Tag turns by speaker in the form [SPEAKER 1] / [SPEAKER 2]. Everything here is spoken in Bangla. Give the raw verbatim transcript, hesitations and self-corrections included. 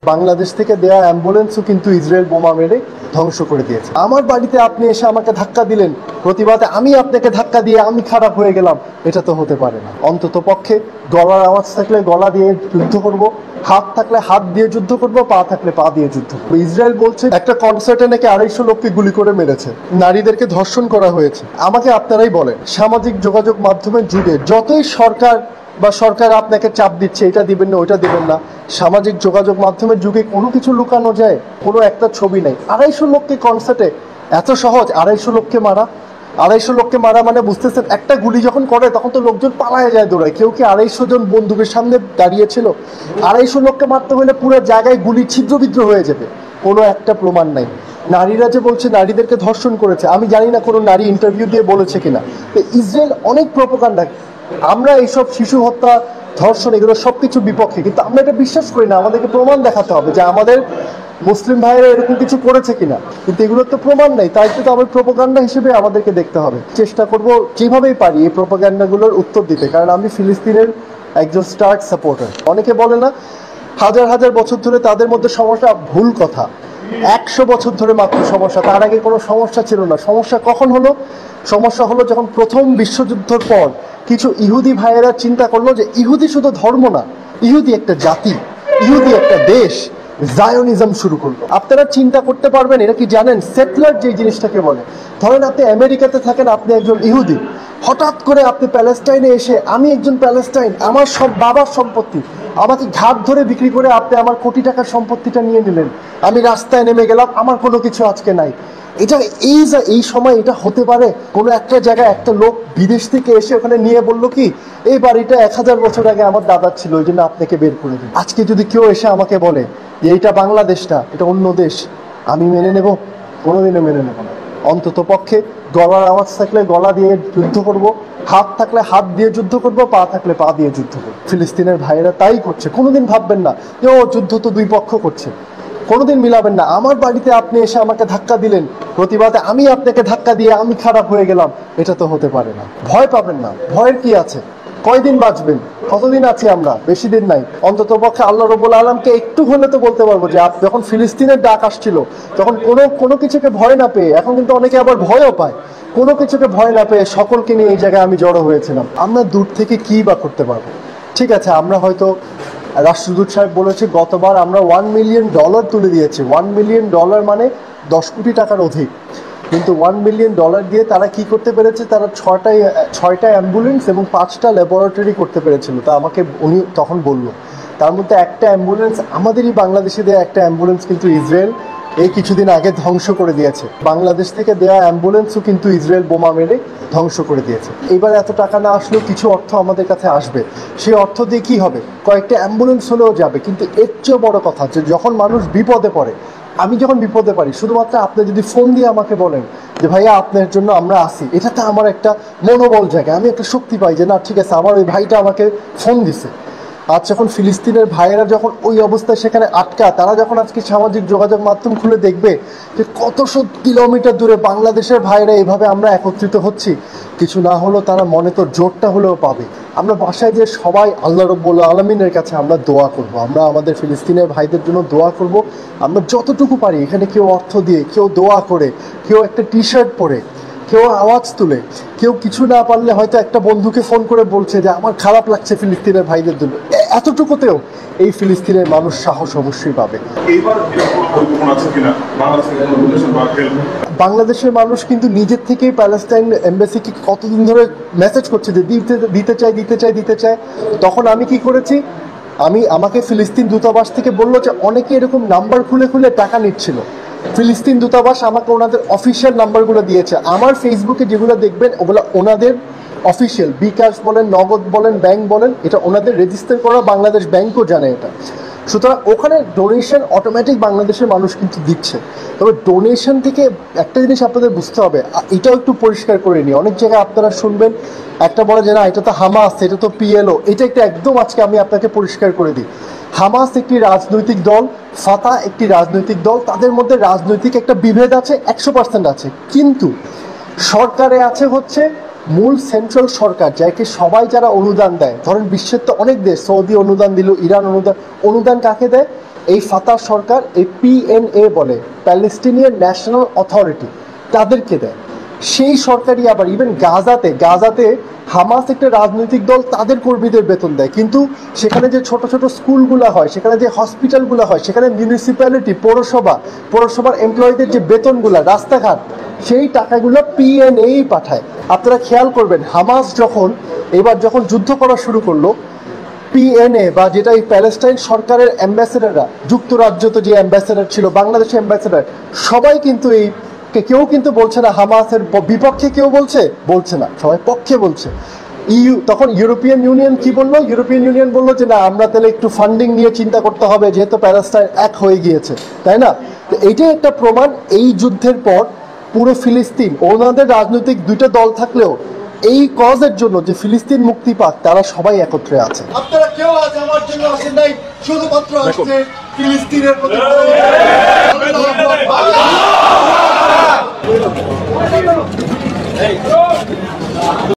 [SPEAKER 1] বাংলাদেশ থেকে দেয়া অ্যাম্বুলেন্সও কিন্তু ইসরায়েল বোমা মেরে ধ্বংস করে দিয়েছে। আমার বাড়িতে আপনি এসে আমাকে ধাক্কা দিলেন, প্রতিবাদে আমি আপনাকে ধাক্কা দিয়ে আমি খারাপ হয়ে গেলাম, এটা তো হতে পারে না। অন্তত পক্ষে গলার আওয়াজ থাকলে গলা দিয়ে যুদ্ধ করব, হাত থাকলে হাত দিয়ে যুদ্ধ করব, পা থাকলে পা দিয়ে যুদ্ধ করব। ইসরায়েল বলছে একটা কনসার্টে নাকি আড়াইশো লোককে গুলি করে মেরেছে, নারীদেরকে ধর্ষণ করা হয়েছে। আমাকে আপনারাই বলেন, সামাজিক যোগাযোগ মাধ্যমের যুগে যতই সরকার বা সরকার আপনাকে চাপ দিচ্ছে এটা দিবেন না ওইটা দিবেন না, সামাজিক যোগাযোগ মাধ্যমের যুগে কোনো কিছু লুকানো যায়? কোনো একটা ছবি নেই। আড়াইশো লোককে কনসার্টে, এত সহজ আড়াইশো লোককে মারা? আড়াইশো লোককে মারা মানে বুঝতেছেন, একটা গুলি যখন করে তখন তো লোকজন পালায় যায় দৌড়ায়। কেউ কি আড়াইশো জন বন্দুকের সামনে দাঁড়িয়েছিল? আড়াইশো লোককে মারতে হলে পুরো জায়গায় গুলি ছিদ্রবিদ্র হয়ে যাবে, কোনো একটা প্রমাণ নাই। নারীরা যে বলছে নারীদেরকে ধর্ষণ করেছে, আমি জানি না কোনো নারী ইন্টারভিউ দিয়ে বলেছে কিনা। তো ইসরায়েল অনেক প্রোপাগান্ডা। আমরা এইসব শিশু হত্যা, ধর্ষণ, এগুলো সব কিছু বিপক্ষে, কিন্তু আমরা এটা বিশ্বাস করি না। আমাদেরকে প্রমাণ দেখাতে হবে যে আমাদের মুসলিম ভাইয়েরা এরকম কিছু করেছে কিনা, কিন্তু এগুলোর তো প্রমাণ নেই। তাই তো আমার প্রোপাগান্ডা হিসেবে আমাদেরকে দেখতে হবে। চেষ্টা করব যেভাবেই পারি এই প্রোপাগান্ডাগুলোর উত্তর দিতে, কারণ আমি ফিলিস্তিনের একজন স্টার্ক সাপোর্টার। অনেকে বলে না হাজার হাজার বছর ধরে তাদের মধ্যে সমস্যা, ভুল কথা। একশো বছর ধরে মাত্র সমস্যা, তার আগে কোনো সমস্যা ছিল না। সমস্যা কখন হলো? সমস্যা হলো যখন প্রথম বিশ্বযুদ্ধের পর কিছু ইহুদি ভাইয়েরা চিন্তা করলো যে ইহুদি শুধু ধর্ম না, ইহুদি একটা জাতি, ইহুদি একটা দেশ, জায়োনিজম শুরু করলো। আপনারা চিন্তা করতে পারবেন, এটা কি জানেন সেটলার যে জিনিসটাকে বলে? ধরেন আপনি আমেরিকাতে থাকেন, আপনি একজন ইহুদি, হঠাৎ করে আপনি প্যালেস্টাইনে এসে, আমি একজন প্যালেস্টাইন, আমার সব বাবার সম্পত্তি আমাকে ঘাট ধরে বিক্রি করে আপনি আমার কোটি টাকার সম্পত্তিটা নিয়ে নিলেন। আমি রাস্তায় নেমে গেলাম, আমার কোনো কিছু আজকে নাই। এটা এই যে এই সময় এটা হতে পারে? কোনো একটা জায়গায় একটা লোক বিদেশ থেকে এসে ওখানে নিয়ে বললো কি এই বাড়িটা এক হাজার বছর আগে আমার দাদার ছিল, ওই জন্য আপনাকে বের করে দিন। আজকে যদি কেউ এসে আমাকে বলে যে এইটা বাংলাদেশটা, এটা অন্য দেশ, আমি মেনে নেব? কোনোদিনও মেনে নেব না। অন্তত পক্ষে গলার আওয়াজ থাকলে গলা দিয়ে যুদ্ধ করব, হাত থাকলে হাত দিয়ে যুদ্ধ করব, পা থাকলে পা দিয়ে যুদ্ধ করব। ফিলিস্তিনের ভাইয়েরা তাই করছে। কোনোদিন ভাববেন না যে ও যুদ্ধ তো দুই পক্ষ করছে, কোনোদিন মিলাবেন না। আমার বাড়িতে আপনি এসে আমাকে ধাক্কা দিলেন, প্রতিবাদে আমি আপনাকে ধাক্কা দিয়ে আমি খারাপ হয়ে গেলাম, এটা তো হতে পারে না। ভয় পাবেন না, ভয়ের কি আছে? কয়দিন বাঁচবেন? কতদিন আছি আমরা? বেশি দিন নাই। অন্তত পক্ষে আল্লাহ রাব্বুল আলামিনকে একটু হলে তো বলতে পারবো যে যখন ফিলিস্তিনের ডাক আসছিল তখন কোনো কোনো কিছুকে ভয় না পেয়ে, এখন কিন্তু অনেকে আবার ভয়ও পায়, কোনো কিছুকে ভয় না পেয়ে সকলকে নিয়ে এই জায়গায় আমি জড়ো হয়েছিলাম। আমরা দূর থেকে কী বা করতে পারবো? ঠিক আছে, আমরা হয়তো, রাষ্ট্রদূত সাহেব বলেছে গতবার আমরা ওয়ান মিলিয়ন ডলার তুলে দিয়েছি। ওয়ান মিলিয়ন ডলার মানে দশ কোটি টাকার অধিক। কিন্তু ওয়ান মিলিয়ন ডলার দিয়ে তারা কি করতে পেরেছে? তারা ছয়টায় ছয়টা অ্যাম্বুলেন্স এবং পাঁচটা ল্যাবরেটরি করতে পেরেছিল। তা আমাকে উনি তখন বলল, তার মধ্যে একটা অ্যাম্বুলেন্স, আমাদেরই বাংলাদেশে দেওয়া একটা অ্যাম্বুলেন্স কিন্তু ইসরায়েল এই কিছুদিন আগে ধ্বংস করে দিয়েছে। বাংলাদেশ থেকে দেওয়া অ্যাম্বুলেন্সও কিন্তু ইসরায়েল বোমা মেরে ধ্বংস করে দিয়েছে। এইবার এত টাকা না আসলেও কিছু অর্থ আমাদের কাছে আসবে। সেই অর্থ দিয়ে কী হবে? কয়েকটা অ্যাম্বুলেন্স হলেও যাবে। কিন্তু এর চেয়েও বড় কথা যে যখন মানুষ বিপদে পড়ে, আমি যখন বিপদে পারি, শুধুমাত্র আপনি যদি ফোন দিয়ে আমাকে বলেন যে ভাইয়া আপনার জন্য আমরা আসি, এটাতে আমার একটা মনোবল জাগে, আমি একটা শক্তি পাই যে না ঠিক আছে, আমার ওই ভাইটা আমাকে ফোন দিছে। আজ যখন ফিলিস্তিনের ভাইয়েরা যখন ওই অবস্থায় সেখানে আটকা, তারা যখন আজকে সামাজিক যোগাযোগ মাধ্যম খুলে দেখবে যে কত শত কিলোমিটার দূরে বাংলাদেশের ভাইয়েরা এইভাবে আমরা একত্রিত হচ্ছি, কিছু না হলেও তারা মনে তো জোরটা হলেও পাবে। আমরা বাসায় যে সবাই আল্লাহ রাব্বুল আলামিনের কাছে আমরা দোয়া করব, আমরা আমাদের ফিলিস্তিনের ভাইদের জন্য দোয়া করব। আমরা যতটুকু পারি, এখানে কেউ অর্থ দিয়ে, কেউ দোয়া করে, কেউ একটা টি শার্ট পরে, কেউ আওয়াজ তুলে, কেউ কিছু না পারলে হয়তো একটা বন্ধুকে ফোন করে বলছে যে আমার খারাপ লাগছে ফিলিস্তিনের ভাইদের জন্য, এতটুকুতেও এই ফিলিস্তিনের মানুষ সাহস অবশ্যই পাবে। বাংলাদেশের মানুষ কিন্তু নিজের থেকেই প্যালেস্টাইন এমবাসিকে কতদিন ধরে মেসেজ করছে যে দিতে দিতে চাই দিতে চাই দিতে চাই। তখন আমি কি করেছি, আমি আমাকে ফিলিস্তিন দূতাবাস থেকে বললো যে অনেকে এরকম নাম্বার খুলে খুলে টাকা নিচ্ছিল। ফিলিস্তিন দূতাবাস আমাকে ওনাদের অফিসিয়াল নাম্বারগুলো দিয়েছে। আমার ফেসবুকে যেগুলো দেখবেন ওগুলো ওনাদের অফিসিয়াল, বিকাশ বলেন, নগদ বলেন, ব্যাংক বলেন, এটা ওনাদের রেজিস্টার করা, বাংলাদেশ ব্যাংকও জানে এটা। সুতরাং ওখানে ডোনেশন অটোমেটিক বাংলাদেশের মানুষ কিন্তু দিচ্ছে। তবে ডোনেশন থেকে একটা জিনিস আপনাদের বুঝতে হবে, এটাও একটু পরিষ্কার করে নিই। অনেক জায়গায় আপনারা শুনবেন একটা বলে যে না এটা তো হামাস, এটা তো পিএলও। এটা একটা একদম আজকে আমি আপনাকে পরিষ্কার করে দিই। হামাস একটি রাজনৈতিক দল, ফাতাহ একটি রাজনৈতিক দল, তাদের মধ্যে রাজনৈতিক একটা বিভেদ আছে, একশো পার্সেন্ট আছে। কিন্তু সরকারে আছে হচ্ছে মূল সেন্ট্রাল সরকার, যাকে সবাই যারা অনুদান দেয়, ধরেন বিশ্বের তো অনেক দেশ, সৌদি অনুদান দিল, ইরান অনুদান, অনুদান কাকে দেয়? এই ফাতাহ সরকার এই পিএনএ বলে, প্যালেস্টিনিয়ান ন্যাশনাল অথরিটি, তাদেরকে দেয়। সেই সরকারই আবার ইভেন গাজাতে গাজাতে হামাস একটা রাজনৈতিক দল, তাদের কর্মীদের বেতন দেয়। কিন্তু সেখানে যে ছোট ছোট স্কুলগুলো হয়, সেখানে যে হসপিটালগুলো হয়, সেখানে মিউনিসিপ্যালিটি, পৌরসভা পৌরসভার এমপ্লয়ীদের যে বেতনগুলো, রাস্তাঘাট, সেই টাকাগুলো পিএনএই পাঠায়। আপনারা খেয়াল করবেন, হামাস যখন এবার যখন যুদ্ধ করা শুরু করলো, পিএনএ বা যেটা এই প্যালেস্টাইন সরকারের অ্যাম্বাসেডাররা, যুক্তরাজ্য তো যে অ্যাম্বাসেডার ছিল, বাংলাদেশের অ্যাম্বাসেডার, সবাই কিন্তু এই কেউ কিন্তু বলছে না হামাসের বিপক্ষে, কেউ বলছে বলছে না, সবাই পক্ষে বলছে। ইউ তখন ইউরোপিয়ান ইউনিয়ন কি বললো? ইউরোপিয়ান ইউনিয়ন বললো যে না, আমরা তাহলে একটু ফান্ডিং নিয়ে চিন্তা করতে হবে, যেহেতু প্যালেস্টাইন এক হয়ে গিয়েছে, তাই না? তো এইটাই একটা প্রমাণ, এই যুদ্ধের পর পুরো ফিলিস্তিন, ওনাদের রাজনৈতিক দুইটা দল থাকলেও এই কজের জন্য যে ফিলিস্তিন মুক্তি পাক, তারা সবাই একত্রে আছে। আপনারা কেউ আজ আমার জন্য আসেন নাই, শুধুমাত্র আসছে ফিলিস্তিনের প্রতি।